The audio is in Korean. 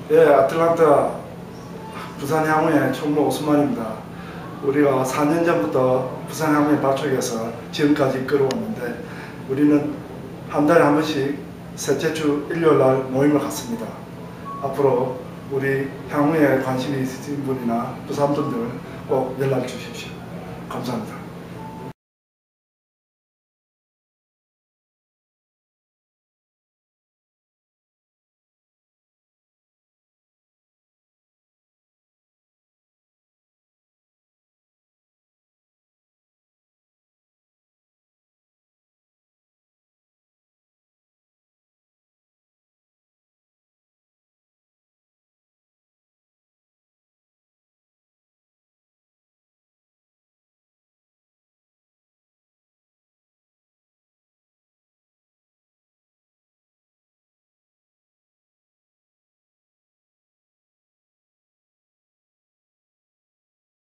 예, 아틀란타 부산 향후의 총무 오스만입니다. 우리가 4년 전부터 부산 향후의 발족해서 지금까지 이끌어왔는데 우리는 한 달에 한 번씩 셋째 주 일요일 날 모임을 갖습니다. 앞으로 우리 향후에 관심이 있으신 분이나 부산 분들 꼭 연락 주십시오. 감사합니다.